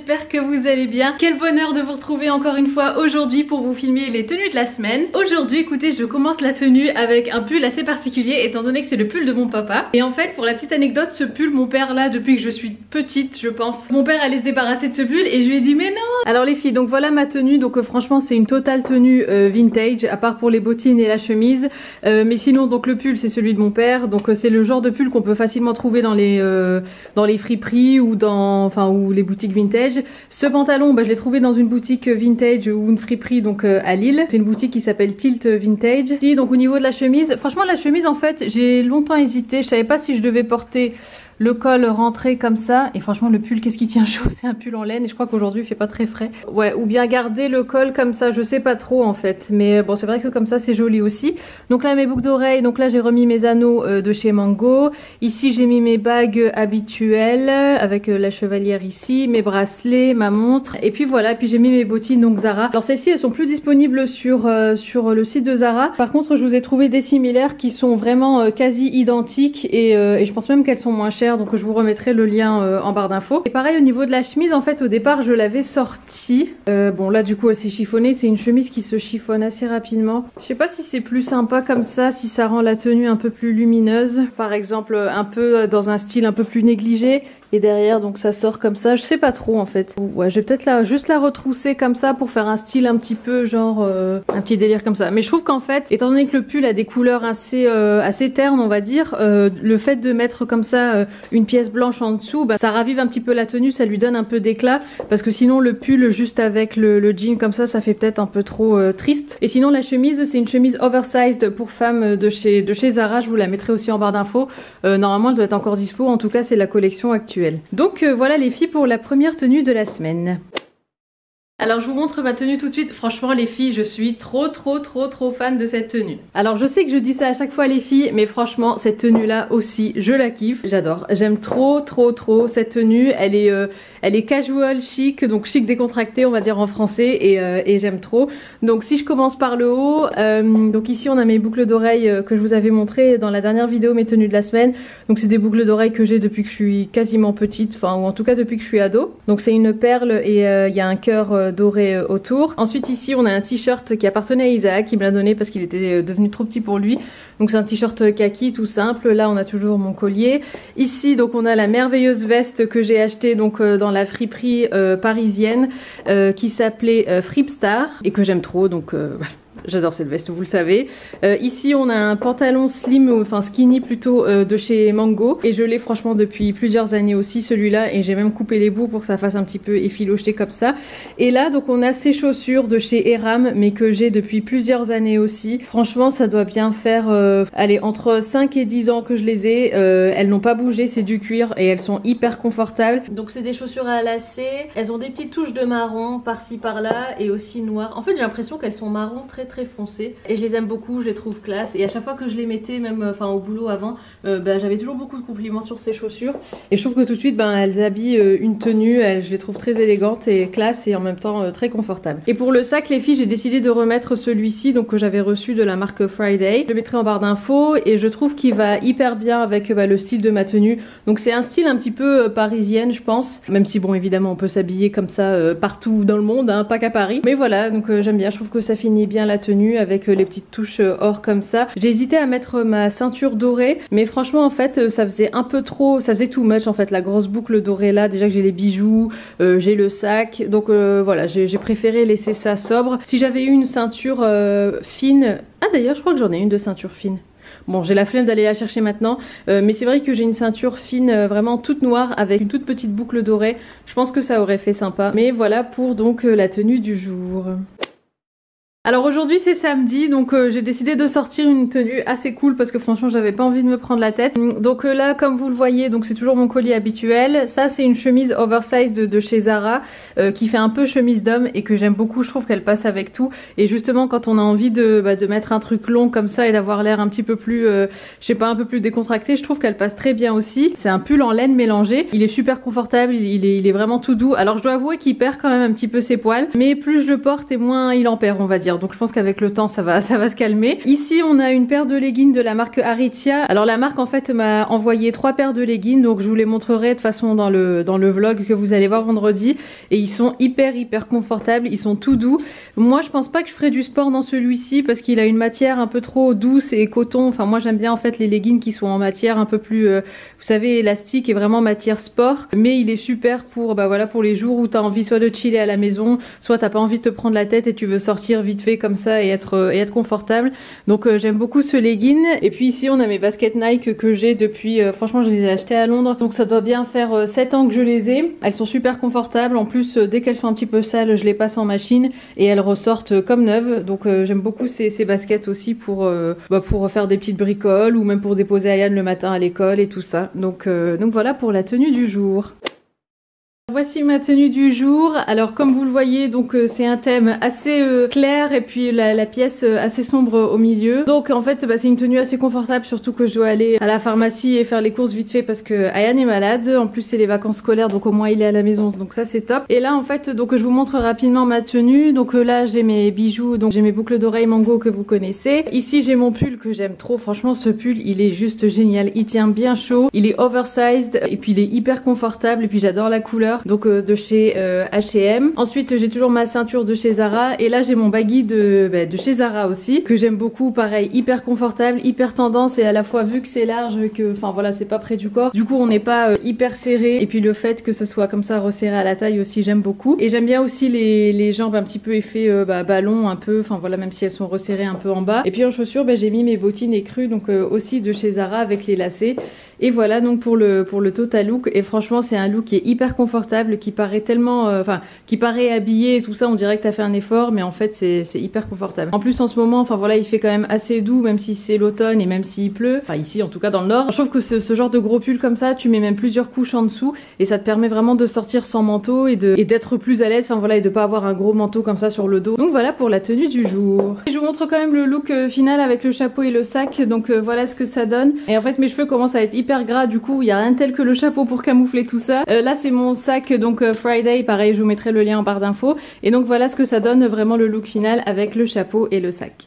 j'espère que vous allez bien. Quel bonheur de vous retrouver encore une fois aujourd'hui pour vous filmer les tenues de la semaine. Aujourd'hui, écoutez, je commence la tenue avec un pull assez particulier étant donné que c'est le pull de mon papa. Et en fait, pour la petite anecdote, ce pull, mon père là, depuis que je suis petite, je pense, mon père allait se débarrasser de ce pull et je lui ai dit mais non. Alors les filles, donc voilà ma tenue, donc franchement c'est une totale tenue vintage, à part pour les bottines et la chemise. Mais sinon donc le pull c'est celui de mon père, donc c'est le genre de pull qu'on peut facilement trouver dans les friperies ou ou les boutiques vintage. Ce pantalon, je l'ai trouvé dans une boutique vintage ou une friperie donc à Lille. C'est une boutique qui s'appelle Tilt Vintage. Et donc au niveau de la chemise, franchement la chemise en fait j'ai longtemps hésité, je savais pas si je devais porter le col rentré comme ça, et franchement le pull qu'est-ce qui tient chaud, c'est un pull en laine et je crois qu'aujourd'hui il fait pas très frais. Ouais, ou bien garder le col comme ça, je sais pas trop en fait, mais bon c'est vrai que comme ça c'est joli aussi. Donc là mes boucles d'oreilles, donc là j'ai remis mes anneaux de chez Mango. Ici j'ai mis mes bagues habituelles avec la chevalière ici, mes bracelets, ma montre, et puis voilà, puis j'ai mis mes bottines donc Zara. Alors celles-ci elles sont plus disponibles sur le site de Zara. Par contre je vous ai trouvé des similaires qui sont vraiment quasi identiques et je pense même qu'elles sont moins chères. Donc je vous remettrai le lien en barre d'infos. Et pareil au niveau de la chemise, en fait au départ je l'avais sortie. Bon là du coup elle s'est chiffonnée, c'est une chemise qui se chiffonne assez rapidement. Je sais pas si c'est plus sympa comme ça, si ça rend la tenue un peu plus lumineuse. Par exemple un peu dans un style un peu plus négligé. Et derrière donc ça sort comme ça, je sais pas trop en fait. Ouais, je vais peut-être juste la retrousser comme ça pour faire un style un petit peu genre un petit délire comme ça. Mais je trouve qu'en fait, étant donné que le pull a des couleurs assez ternes on va dire, le fait de mettre comme ça une pièce blanche en dessous, ça ravive un petit peu la tenue, ça lui donne un peu d'éclat. Parce que sinon le pull juste avec le jean comme ça fait peut-être un peu trop triste. Et sinon la chemise, c'est une chemise oversized pour femmes de chez Zara, je vous la mettrai aussi en barre d'infos. Normalement elle doit être encore dispo, en tout cas c'est la collection actuelle. Donc voilà les filles pour la première tenue de la semaine. Alors je vous montre ma tenue tout de suite. Franchement les filles, je suis trop fan de cette tenue. Alors je sais que je dis ça à chaque fois les filles, mais franchement cette tenue là aussi je la kiffe. J'adore, j'aime trop cette tenue. Elle est casual chic, donc chic décontracté on va dire en français, et j'aime trop. Donc si je commence par le haut, donc ici on a mes boucles d'oreilles que je vous avais montré dans la dernière vidéo, mes tenues de la semaine. Donc c'est des boucles d'oreilles que j'ai depuis que je suis quasiment petite, ou en tout cas depuis que je suis ado. Donc c'est une perle et il y a un cœur doré autour. Ensuite ici on a un t-shirt qui appartenait à Isaac, qui me l'a donné parce qu'il était devenu trop petit pour lui. Donc c'est un t-shirt kaki tout simple. Là on a toujours mon collier. Ici donc on a la merveilleuse veste que j'ai achetée donc dans la friperie parisienne qui s'appelait Fripstar et que j'aime trop, donc voilà. J'adore cette veste, vous le savez. Ici on a un pantalon slim, skinny plutôt, de chez Mango. Et je l'ai franchement depuis plusieurs années aussi celui-là. Et j'ai même coupé les bouts pour que ça fasse un petit peu effiloché comme ça. Et là donc on a ces chaussures de chez Eram, mais que j'ai depuis plusieurs années aussi. Franchement ça doit bien faire allez, entre 5 et 10 ans que je les ai. Elles n'ont pas bougé, c'est du cuir et elles sont hyper confortables. Donc c'est des chaussures à lacets. Elles ont des petites touches de marron par-ci par-là et aussi noir. En fait j'ai l'impression qu'elles sont marron très foncé, et je les aime beaucoup, je les trouve classe, et à chaque fois que je les mettais même au boulot avant, j'avais toujours beaucoup de compliments sur ces chaussures, et je trouve que tout de suite elles habillent une tenue, je les trouve très élégantes et classe et en même temps très confortables. Et pour le sac les filles, j'ai décidé de remettre celui-ci donc que j'avais reçu de la marque Friday. Je le mettrai en barre d'infos et je trouve qu'il va hyper bien avec le style de ma tenue. Donc c'est un style un petit peu parisienne je pense, même si bon évidemment on peut s'habiller comme ça partout dans le monde, hein, pas qu'à Paris, mais voilà, donc j'aime bien, je trouve que ça finit bien la tenue avec les petites touches or comme ça. J'ai hésité à mettre ma ceinture dorée, mais franchement en fait ça faisait un peu trop, ça faisait too much en fait, la grosse boucle dorée là. Déjà que j'ai les bijoux, j'ai le sac, donc voilà, j'ai préféré laisser ça sobre. Si j'avais eu une ceinture fine, ah d'ailleurs je crois que j'en ai une de ceinture fine. Bon, j'ai la flemme d'aller la chercher maintenant, mais c'est vrai que j'ai une ceinture fine vraiment toute noire avec une toute petite boucle dorée. Je pense que ça aurait fait sympa. Mais voilà pour donc la tenue du jour. Alors aujourd'hui c'est samedi, donc j'ai décidé de sortir une tenue assez cool parce que franchement j'avais pas envie de me prendre la tête. Donc là comme vous le voyez, donc c'est toujours mon collier habituel. Ça c'est une chemise oversize de chez Zara qui fait un peu chemise d'homme et que j'aime beaucoup, je trouve qu'elle passe avec tout. Et justement quand on a envie de mettre un truc long comme ça et d'avoir l'air un petit peu plus, je sais pas, un peu plus décontracté, je trouve qu'elle passe très bien aussi. C'est un pull en laine mélangé, il est super confortable, il est vraiment tout doux. Alors je dois avouer qu'il perd quand même un petit peu ses poils, mais plus je le porte et moins il en perd on va dire. dire. Donc je pense qu'avec le temps ça va se calmer. Ici on a une paire de leggings de la marque Aritzia. Alors la marque en fait m'a envoyé 3 paires de leggings, donc je vous les montrerai de toute façon dans le vlog que vous allez voir vendredi. Et ils sont hyper confortables, ils sont tout doux. Moi je pense pas que je ferai du sport dans celui-ci parce qu'il a une matière un peu trop douce et coton. Enfin moi j'aime bien en fait les leggings qui sont en matière un peu plus, vous savez, élastique et vraiment matière sport. Mais il est super pour, bah voilà, pour les jours où t'as envie soit de chiller à la maison, soit t'as pas envie de te prendre la tête et tu veux sortir vite fait comme ça et être confortable. Donc j'aime beaucoup ce legging. Et puis ici on a mes baskets Nike que j'ai depuis, franchement je les ai achetées à Londres, donc ça doit bien faire 7 ans que je les ai. Elles sont super confortables, en plus dès qu'elles sont un petit peu sales je les passe en machine et elles ressortent comme neuves. Donc j'aime beaucoup ces baskets aussi pour faire des petites bricoles ou même pour déposer Ayane le matin à l'école et tout ça. Donc voilà pour la tenue du jour. Voici ma tenue du jour. Alors comme vous le voyez, donc c'est un thème assez clair et puis la pièce assez sombre au milieu. Donc en fait c'est une tenue assez confortable, surtout que je dois aller à la pharmacie et faire les courses vite fait parce que Ayane est malade. En plus c'est les vacances scolaires, donc au moins il est à la maison, donc ça c'est top. Et là en fait donc je vous montre rapidement ma tenue. Donc là j'ai mes bijoux, donc j'ai mes boucles d'oreilles Mango que vous connaissez. Ici j'ai mon pull que j'aime trop, franchement ce pull il est juste génial, il tient bien chaud, il est oversized et puis il est hyper confortable et puis j'adore la couleur. Donc de chez H&M. Ensuite j'ai toujours ma ceinture de chez Zara et là j'ai mon baggy de chez Zara aussi que j'aime beaucoup, pareil hyper confortable, hyper tendance et à la fois vu que c'est large, que enfin voilà c'est pas près du corps, du coup on n'est pas hyper serré et puis le fait que ce soit comme ça resserré à la taille aussi j'aime beaucoup. Et j'aime bien aussi les jambes un petit peu effet ballon un peu, enfin voilà, même si elles sont resserrées un peu en bas. Et puis en chaussures j'ai mis mes bottines écrues, donc aussi de chez Zara avec les lacets. Et voilà donc pour le total look. Et franchement c'est un look qui est hyper confortable, qui paraît tellement, qui paraît habillé et tout ça, on dirait que t'as fait un effort, mais en fait c'est hyper confortable. En plus en ce moment, enfin voilà, il fait quand même assez doux, même si c'est l'automne et même s'il pleut, enfin ici en tout cas dans le nord. Je trouve que ce genre de gros pull comme ça, tu mets même plusieurs couches en dessous et ça te permet vraiment de sortir sans manteau et d'être plus à l'aise, enfin voilà, et de pas avoir un gros manteau comme ça sur le dos. Donc voilà pour la tenue du jour. Et je vous montre quand même le look final avec le chapeau et le sac, donc voilà ce que ça donne. Et en fait mes cheveux commencent à être hyper gras, du coup il y a rien tel que le chapeau pour camoufler tout ça. Là c'est mon sac, donc Friday, pareil je vous mettrai le lien en barre d'infos. Et donc voilà ce que ça donne vraiment le look final avec le chapeau et le sac.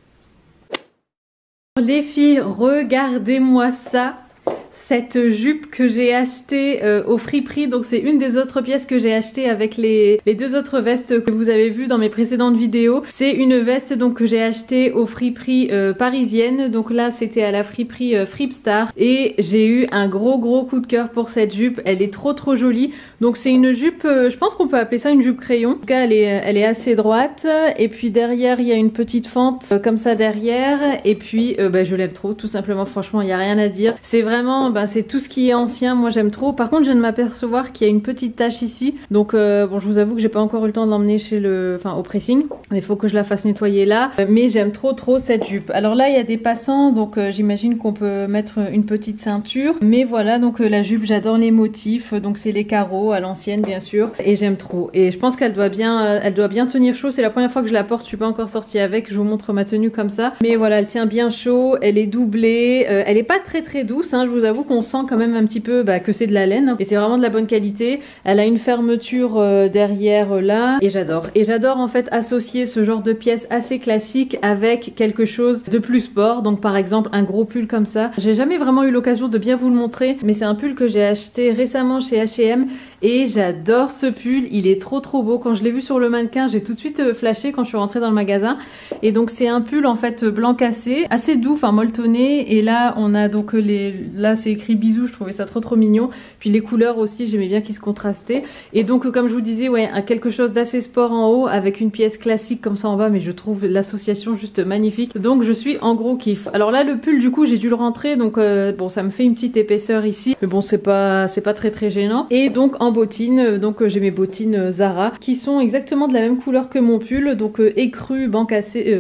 Les filles, regardez-moi ça, cette jupe que j'ai achetée au Friperie. Donc c'est une des autres pièces que j'ai achetées avec les deux autres vestes que vous avez vues dans mes précédentes vidéos. C'est une veste donc que j'ai achetée au Friperie parisienne. Donc là c'était à la Friperie Fripstar et j'ai eu un gros coup de cœur pour cette jupe. Elle est trop jolie. Donc c'est une jupe, je pense qu'on peut appeler ça une jupe crayon. En tout cas elle est assez droite et puis derrière il y a une petite fente comme ça derrière et puis je l'aime trop tout simplement, franchement il n'y a rien à dire. C'est vraiment, c'est tout ce qui est ancien, moi j'aime trop. Par contre je viens de m'apercevoir qu'il y a une petite tache ici. Donc bon je vous avoue que j'ai pas encore eu le temps de l'emmener au pressing. Mais il faut que je la fasse nettoyer là. Mais j'aime trop cette jupe. Alors là il y a des passants, donc j'imagine qu'on peut mettre une petite ceinture. Mais voilà, donc la jupe j'adore les motifs, donc c'est les carreaux à l'ancienne bien sûr et j'aime trop et je pense qu'elle doit bien tenir chaud. C'est la première fois que je la porte, je suis pas encore sortie avec, je vous montre ma tenue comme ça, mais voilà elle tient bien chaud, elle est doublée, elle est pas très douce hein, je vous avoue qu'on sent quand même un petit peu que c'est de la laine et c'est vraiment de la bonne qualité. Elle a une fermeture derrière là et j'adore en fait associer ce genre de pièces assez classiques avec quelque chose de plus sport. Donc par exemple un gros pull comme ça, j'ai jamais vraiment eu l'occasion de bien vous le montrer, mais c'est un pull que j'ai acheté récemment chez H&M et j'adore ce pull, il est trop beau. Quand je l'ai vu sur le mannequin, j'ai tout de suite flashé quand je suis rentrée dans le magasin. Et donc c'est un pull en fait blanc cassé, assez doux, enfin molletonné. Et là on a donc là c'est écrit bisous, je trouvais ça trop mignon. Puis les couleurs aussi, j'aimais bien qu'ils se contrastaient. Et donc comme je vous disais, ouais, quelque chose d'assez sport en haut avec une pièce classique comme ça en bas, mais je trouve l'association juste magnifique. Donc je suis en gros kiff. Alors là le pull du coup j'ai dû le rentrer, donc bon ça me fait une petite épaisseur ici, mais bon c'est pas très gênant. Et donc en bottines, donc j'ai mes bottines Zara qui sont exactement de la même couleur que mon pull, donc écru blanc cassé,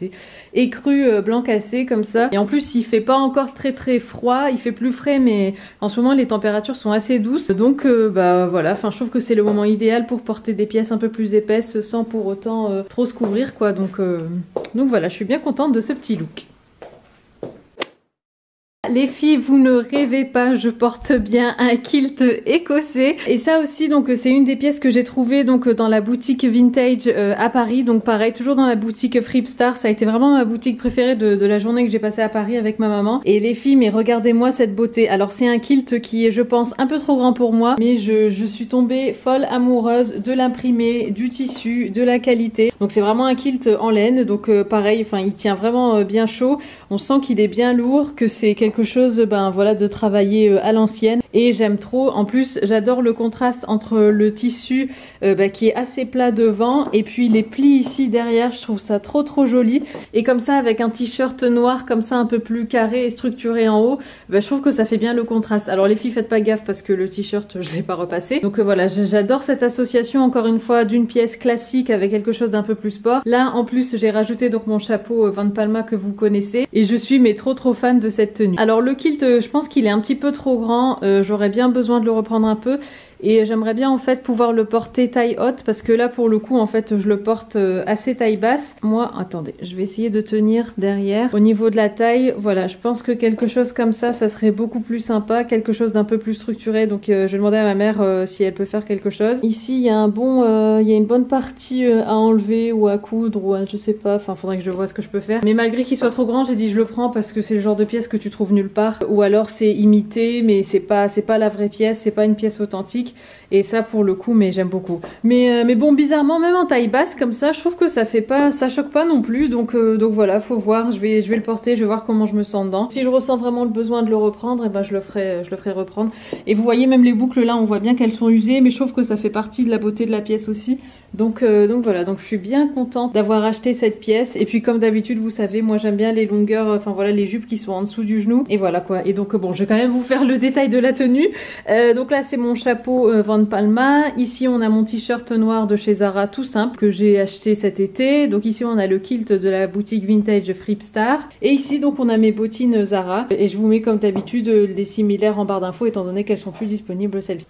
écru blanc cassé comme ça. Et en plus il fait pas encore très froid, il fait plus frais, mais en ce moment les températures sont assez douces, donc voilà, enfin je trouve que c'est le moment idéal pour porter des pièces un peu plus épaisses sans pour autant trop se couvrir quoi. Donc voilà, je suis bien contente de ce petit look. Les filles, vous ne rêvez pas, je porte bien un kilt écossais. Et ça aussi, donc c'est une des pièces que j'ai trouvées donc dans la boutique vintage à Paris. Donc pareil, toujours dans la boutique Fripstar. Ça a été vraiment ma boutique préférée de la journée que j'ai passée à Paris avec ma maman. Et les filles, mais regardez-moi cette beauté. Alors c'est un kilt qui est, je pense, un peu trop grand pour moi, mais je suis tombée folle amoureuse de l'imprimé, du tissu, de la qualité. Donc c'est vraiment un kilt en laine. Donc pareil, enfin il tient vraiment bien chaud. On sent qu'il est bien lourd, que c'est quelque chose, ben voilà, de travailler à l'ancienne. Et j'aime trop. En plus, j'adore le contraste entre le tissu qui est assez plat devant et puis les plis ici derrière. Je trouve ça trop joli. Et comme ça, avec un t-shirt noir comme ça, un peu plus carré et structuré en haut, je trouve que ça fait bien le contraste. Alors les filles, faites pas gaffe parce que le t-shirt, je l'ai pas repassé. Donc voilà, j'adore cette association encore une fois d'une pièce classique avec quelque chose d'un peu plus sport. Là, en plus, j'ai rajouté donc mon chapeau Van Palma que vous connaissez et je suis mais trop fan de cette tenue. Alors le kilt, je pense qu'il est un petit peu trop grand. J'aurais bien besoin de le reprendre un peu. Et j'aimerais bien en fait pouvoir le porter taille haute parce que là pour le coup en fait je le porte assez taille basse. Moi, attendez, je vais essayer de tenir derrière. Au niveau de la taille, voilà, je pense que quelque chose comme ça serait beaucoup plus sympa, quelque chose d'un peu plus structuré. Donc je vais demander à ma mère si elle peut faire quelque chose. Ici il y a il y a une bonne partie à enlever ou à coudre ou à, je sais pas, enfin faudrait que je vois ce que je peux faire. Mais malgré qu'il soit trop grand, j'ai dit je le prends parce que c'est le genre de pièce que tu trouves nulle part. Ou alors c'est imité mais c'est pas la vraie pièce, c'est pas une pièce authentique. Et ça pour le coup, mais j'aime beaucoup. Mais bon, bizarrement, même en taille basse comme ça, je trouve que ça choque pas non plus. Donc voilà, faut voir. Je vais le porter, je vais voir comment je me sens dedans. Si je ressens vraiment le besoin de le reprendre, et ben je le ferai reprendre. Et vous voyez même les boucles là, on voit bien qu'elles sont usées, mais je trouve que ça fait partie de la beauté de la pièce aussi. Donc voilà, donc je suis bien contente d'avoir acheté cette pièce. Et puis comme d'habitude, vous savez, moi j'aime bien les longueurs, enfin voilà, les jupes qui sont en dessous du genou. Et voilà quoi. Et donc bon, je vais quand même vous faire le détail de la tenue. Donc là c'est mon chapeau Van Palma. Ici on a mon t-shirt noir de chez Zara tout simple que j'ai acheté cet été. Donc ici on a le kilt de la boutique vintage Fripstar. Et ici donc on a mes bottines Zara. Et je vous mets comme d'habitude les similaires en barre d'infos étant donné qu'elles sont plus disponibles celles-ci.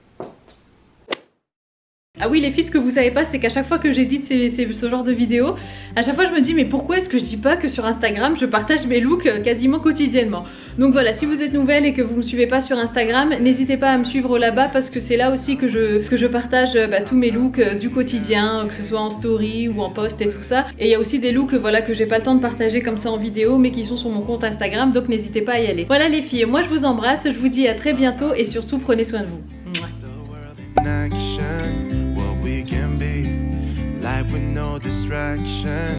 Ah oui les filles, ce que vous savez pas, c'est qu'à chaque fois que j'édite ce genre de vidéos, à chaque fois je me dis mais pourquoi est-ce que je dis pas que sur Instagram je partage mes looks quasiment quotidiennement. Donc voilà, si vous êtes nouvelle et que vous me suivez pas sur Instagram, n'hésitez pas à me suivre là-bas parce que c'est là aussi que je partage tous mes looks du quotidien, que ce soit en story ou en post et tout ça. Et il y a aussi des looks voilà, que j'ai pas le temps de partager comme ça en vidéo mais qui sont sur mon compte Instagram, donc n'hésitez pas à y aller. Voilà les filles, moi je vous embrasse, je vous dis à très bientôt et surtout prenez soin de vous. Mouah. Life with no distraction.